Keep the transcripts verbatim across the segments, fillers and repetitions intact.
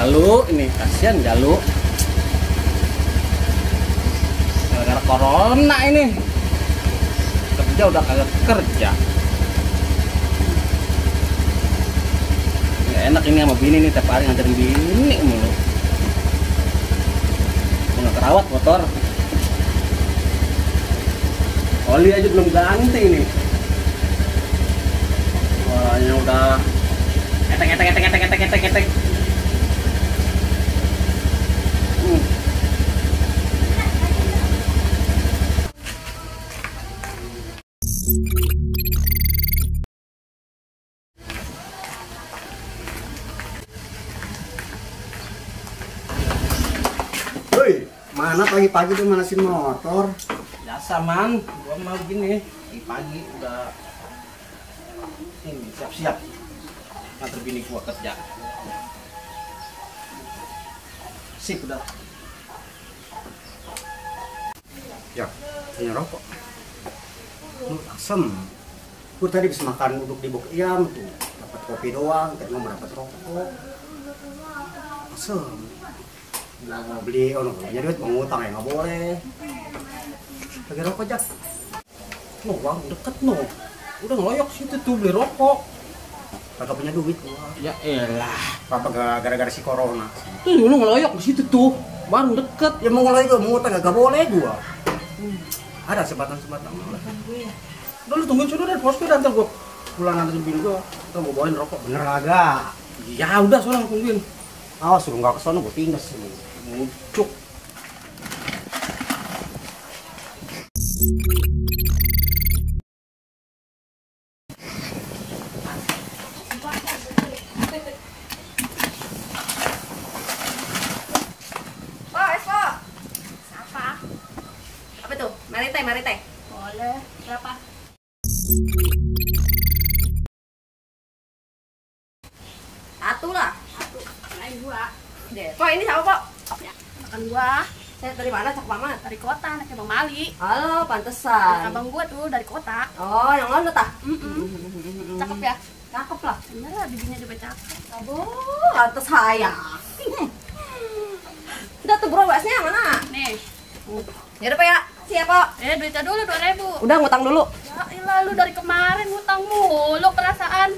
Jalu ini kasihan Jalu. Gara-gara corona ini kerja udah kagak kerja. Nggak enak ini sama bini nih, tiap hari nganterin bini mulu. Nggak terawat motor. Oli aja belum ganti nih. Wah, ini udah etek etek etek etek etek etek etek. Hmm. Woi, mana pagi-pagi tuh manasin motor? Biasa man, gua mau gini pagi-pagi udah ini siap-siap nganter bini gua kerja. Sip udah. Ya, punya rokok. Lu asem. Gua tadi bisa makan uduk di Bok Iyam tuh, dapat kopi doang, tadi mau dapat rokok. Asem. Nggak mau beli, oh, nggak punya duit, mau ngutang ya nggak boleh. Lagi rokok Jak. No, bang, deket no. Udah ngeloyok situ tuh beli rokok. Kagak punya duit gua. Ya elah. Apa gara-gara si corona? Tuh lu ngeloyok di situ tuh. Baru deket. Ya mau ngeloyok mau ngutang nggak boleh gua. Hmm. Ada sebatan-sebatan. Udah lu tungguin sudah dari posko dan ntar gua pulang nganterin bini gua. Kita mau bawain rokok. Bener agak. Ya udah soalnya tungguin. Awas suruh nggak kesana gua tinggal sini. Mucuk. Mari teh, mari teh. Boleh, berapa? Satu lah. Satu, lain dua. Deh. Kok ini siapa, Pak? Ya, makan gua Saya dari mana, Cak Mamat? dari kota, anaknya Bang Mali. Halo, pantesan. Abang gua tuh dari kota. Oh, yang mana tah? Mm-mm. Cakep ya? Cakep lah. Bener lah, bibinya juga cakep. Aduh, pantes saya. Udah tuh bro, basnya mana? Nih, Ya udah, Pak ya. Siapa? eh duitnya dulu dua ribu. Udah ngutang dulu. Ya ilah, lu dari kemarin ngutang mulu perasaan.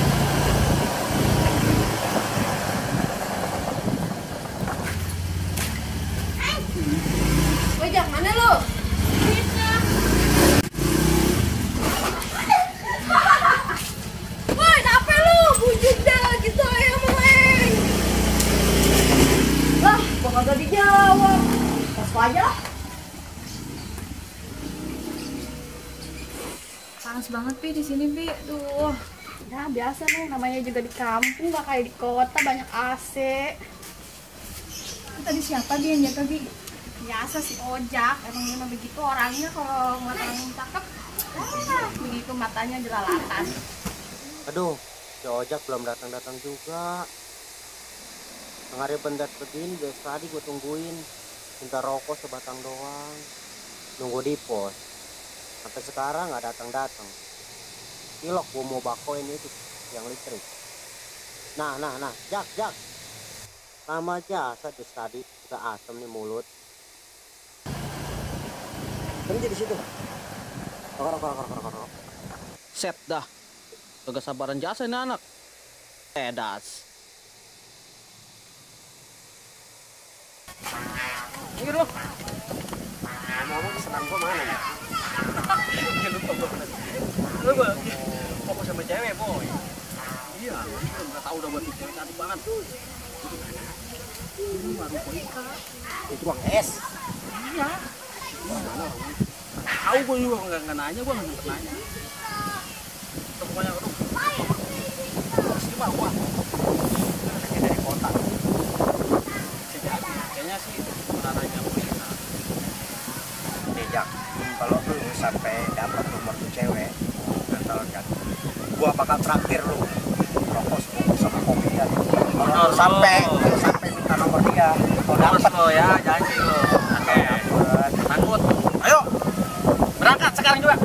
Woi, Jak, mana lu? Bisa. Woi, kenapa lu? Bujuk dah gitu ya, Meleng. Lah, kok kagak dijawab? Pas aja lah. Panas banget Pi di sini Pi. Duh. Ya biasa nih, namanya juga di kampung, gak kayak di kota banyak A C. Itu tadi siapa dia yang jaga Bi? Biasa si Ojak, emang dia mah begitu orangnya kalau ngeliat orang cakep. Ah, begitu matanya jelalatan. Aduh, si Ojak belum datang-datang juga. Tengah bendat begini dari tadi gue tungguin. Minta rokok sebatang doang. Nunggu di pos. Sampai sekarang nggak datang-datang. Ilok gue mau bakoin itu yang listrik. Nah, nah, nah, Jak, Jak. Sama jasa dari tadi udah asem nih mulut. Berhenti di situ. Rokok, rokok, rokok, rokok, rokok. Set dah. Kagak sabaran jasa ini anak. Edas. Ini dulu. Ngomong kesenang gue mana ya? Lu gua fokus sama cewek, boy. Iya, lu enggak tahu udah buat cewek cantik banget tuh. Ini baru poika. Itu bang es. Iya. Mana orang? Tahu gua juga enggak enggak nanya, gua enggak nanya. Itu pokoknya aduh. Gimana gua? Kayaknya dari kota. Kayaknya sih tanahnya poika. Jak, kalau lu sampai dapat nomor tuh cewek, kan, gua bakal traktir lu rokok sebungkus sama kopi ya. Kalau sampai kalau sampai minta nomor dia, kalau dapat lo ya, janji lo. Oke. Takut. Ayo. Berangkat sekarang juga.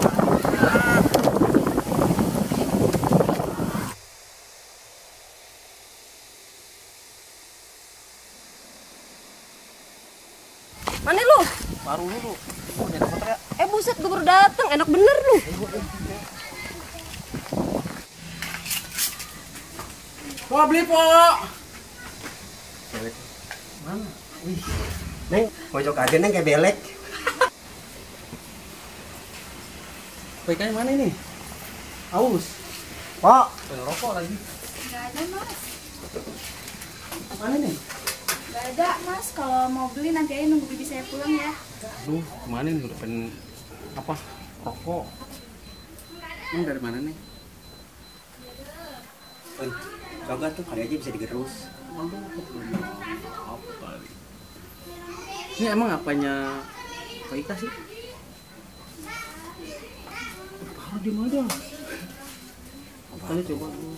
Oh, nyari motor ya. Eh buset, gue baru dateng, enak bener lu. Po, beli po. Mana? Wih. Neng, pojok aja neng kayak belek. Baiknya mana ini? Aus. Pak, Pengen rokok lagi. Nggak ada mas. Mana nih? Nggak ada mas. Kalau mau beli nanti aja nunggu bibi saya pulang ya. Aduh, kemana nih? Udah pengen apa? Rokok. Emang dari mana nih? eh, coba tuh kali aja bisa digerus. Aduh, apa kali? Ini emang apanya Pak Ika sih? Taruh di mana? Kali coba dulu.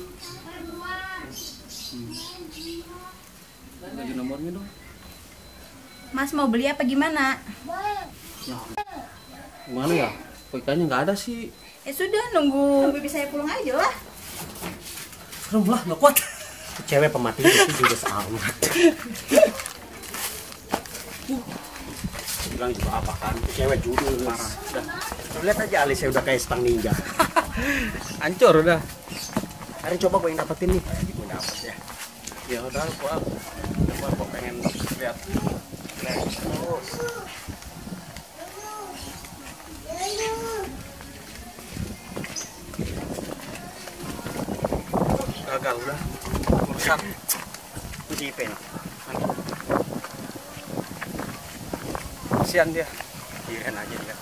Hmm. Lagi nomornya dong. Mas mau beli apa gimana? Ya. Gimana ya? Pak Ikanya nggak ada sih. Ya sudah nunggu bibi saya pulang aja lah. Serem lah, nggak kuat. Cewek pemati itu juga amat. Bilang juga apa kan? Cewek judul parah. Udah. Tuh, lihat aja alisnya udah kayak stang ninja. Hancur udah. Hari coba gue yang dapetin nih. Gue dapet ya. Ya udah, gua gua, gua pengen lihat. Terus. Gagal udah. Urusan. Kunci I P nih. Kasihan dia. Kirain aja dia.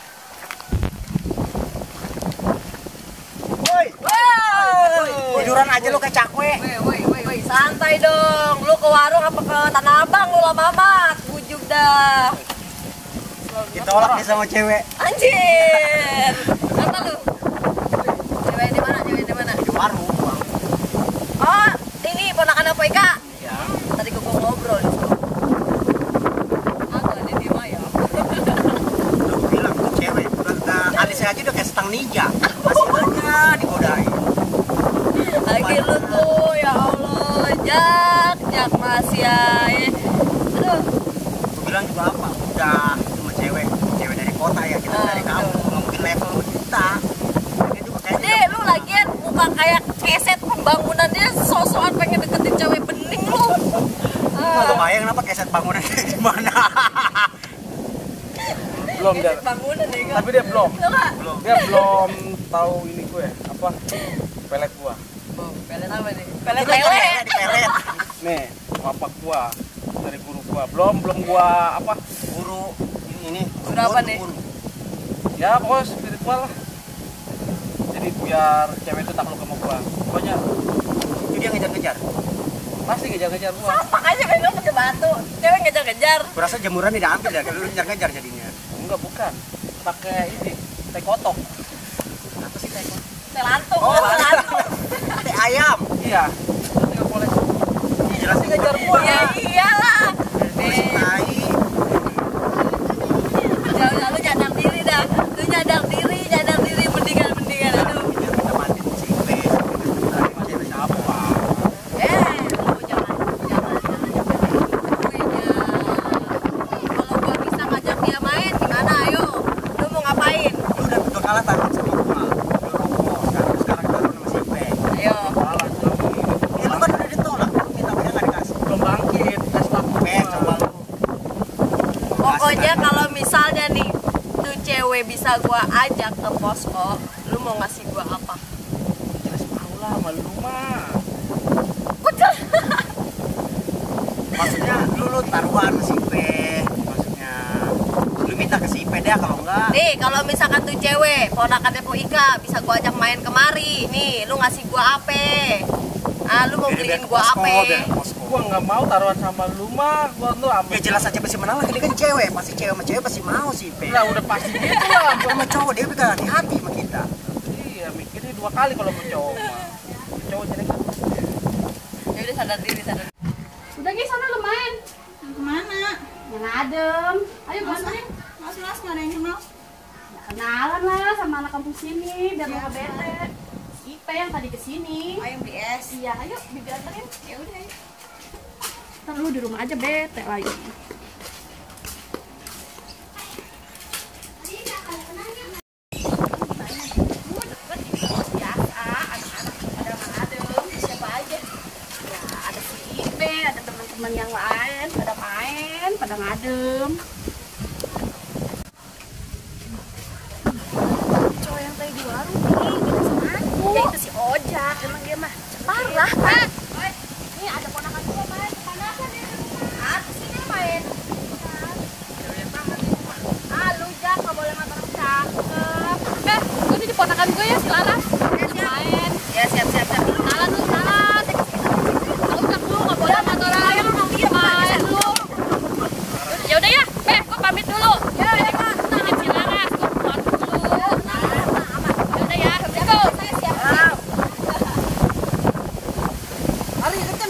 Tiduran aja lu kayak cakwe. Woi, woi, woi, woi, santai dong. Lu ke warung apa ke Tanah Abang lu lama amat. Bujuk dah. Ditolak nih sama cewek. Anjir. Apa lu? Cewek di mana? Cewek di mana? Di warung. Oh, ini ponakan apa Ika? Ya. Tadi gua ngobrol di situ. Agak ada di mana ya? Udah gue bilang tuh cewek. Udah, udah alisnya aja udah kayak stang ninja. Masih aja digodain. Lagi lu tuh, ya Allah, jak, jak masih ya. Aduh, Gue bilang juga apa? Udah cuma cewek. Cewek dari kota ya, kita Ah, dari betul. kampung. Nggak mungkin level kita. Dia juga kayaknya deh lu lagian muka kayak keset pembangunan dia sosokan pengen deketin cewek bening lu. nggak kebayang kenapa keset bangunan kayak gimana. Belum dia. Keset bangunan ya kan? Tapi dia belum. Lu nggak? Belum. Dia belum tahu ini gue apa? Pelet gua. Oh, pelet apa nih? Pelet Udah lele. di pelet. Nih, bapak gua dari guru gua. Belum belum gua apa? Guru ini ini. Guru apa nih? Guru. Ya pokoknya spiritual lah. Jadi biar cewek itu takluk sama gua. Pokoknya Itu dia ngejar-ngejar. pasti ngejar-ngejar gua. Sapak aja pengen pakai batu. Cewek ngejar-ngejar. Kurasa jemuran udah ambil ya, kalau lu ngejar-ngejar jadinya. Enggak, bukan. Pakai ini, teh kotok. Apa sih teko? Teh lantung, Oh, teh lantung. teh ayam. Iya. Tapi nggak boleh. Jelasin Ngejar gua. Ya iyalah. Terus Eh, tai. ya udah lu nyadar diri dah. Lu nyadar diri, nyadar diri mendingan mendingan aduh. Dia kita mati di sini. Cewek siapa? Eh, lu jangan jangan jangan nyampe gue. Kalau gua bisa ngajak dia main gimana ayo? Lu mau ngapain? Lu udah dua kali taruh sama gua. Lu rokok. Sekarang sekarang taruh sama si Pe. Ayo. Salah, Johnny. Ya lu kan udah ditolak. Minta dia nggak dikasih. Belum bangkit. Tes waktu. Pe, coba lu. Pokoknya kalau misalnya nih tuh cewek bisa gua ajak ke posko, lu mau ngasih gua apa? Jelas tahu lah, malu lu mah. Kucel. Maksudnya lu lu taruhan sama si Pe. Maksudnya lu minta ke si Pe deh kalau enggak. Nih, kalau misalkan tuh cewek, ponakannya Po Ika, bisa gua ajak main kemari. Nih, lu ngasih gua apa? Ah, lu mau Biar- biar beliin ke gua posko, apa? biar ke posko. Gua nggak mau taruhan sama lu mah. Gua tuh ambil. Ya jelas aja pasti menang lah, dia kan cewek, pasti cewek sama cewek pasti mau sih Pe. Udah, udah pasti gitu lah. Sama cowok dia juga hati-hati sama kita. Iya, mikirnya dua kali kalau mau cowok mah. Cowok jadi kan. Ya udah sadar diri, sadar. Udah guys, sana lu main. Kemana? Yang adem. Ayo mas main. Mas mas nggak ada yang kenal. Ya, kenalan lah sama anak kampung sini biar nggak bete. Ipe yang tadi kesini. Ayo beli es. Iya, ayo bibi anterin. Ya udah. ayo. Ntar lu di rumah aja bete lagi. pada ngadem. Cowok yang tadi di warung nih, kita sama aku. Ya itu si Ojak, emang dia mah parah kan. Ini ada ponakan gue main, panasan ya. Ah, kesini main. Ah, lu Jak, gak boleh makan orang cakep. Eh, gue ini ponakan gue ya, si Laras. Main. Ya siap siap siap. Salah lu, salah. Lu Jak lu, gak boleh makan orang. Ayo, main lu. Ya udah ya, eh, gue pamit dulu. Ya, ya, Kak. Titip si Laras, gue pulang dulu. Ya udah ya, let's go. Saya siap. Hari kenceng.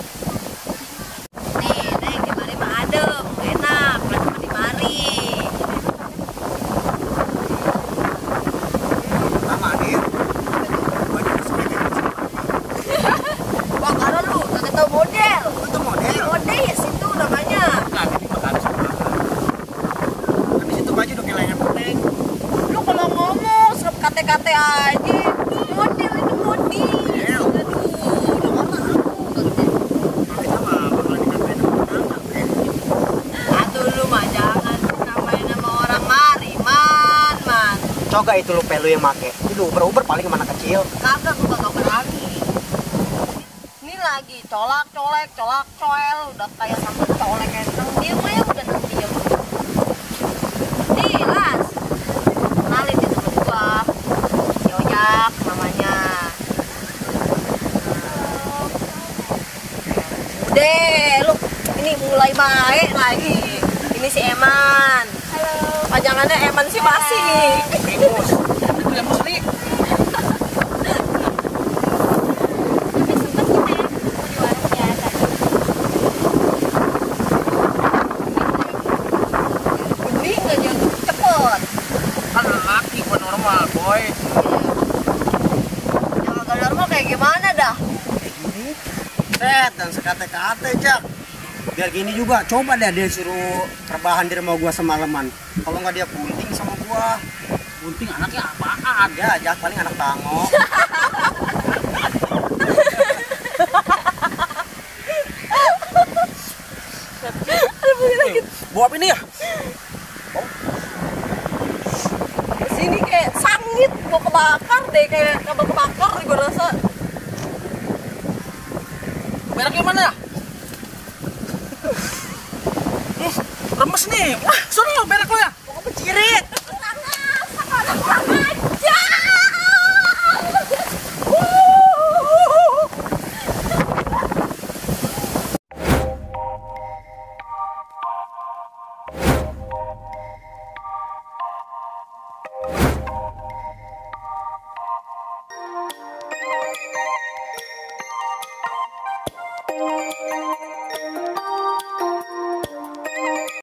Nih, nih di mari mah adem, enak, bukan cuma di mari. Lama dia. Wah, kalau lu kagak tahu model. Itu model. Model ya situ namanya. Nah, ini makan semua. Habis itu baju udah kehilangan penting. Lu kalau ngomong serap kate-kate aja. Model itu model. Model. Aduh, udah ngomong aku. Kita mah bakal dikatain sama orang. Aduh lu mah jangan namain nama orang mari, man, man. Coba itu lu pelu yang make. Itu Uber-Uber paling kemana kecil. Kagak gua kagak berani. Ini lagi colak colek colak coel udah kayak sambal colek kayak diem aja udah diem. Nih Las, kenalin dia temen gua, si Ojak namanya. Udah lu ini mulai baik lagi. Ini si Eman. Halo. Panjangannya Eman sih masih. Primus. Itu yang musli. Tapi sempet kita ya, di warung biasa. Mending aja cepet. Kan laki bukan normal, boy. Yang agak normal kayak gimana dah? Set dan sekate-kate Jak. Biar gini juga, coba deh dia suruh rebahan di rumah gua semalaman. Kalau nggak dia bunting sama gua. Bunting anaknya apaan? Ya, Jak paling anak bango. Bawa apa ini ya? Sini kayak sangit mau kebakar deh, kayak kabel kebakar gue rasa. Mereknya mana ya? Eh, remes nih. Wah, sono merek lo ya. Mau kecirit. Thank you.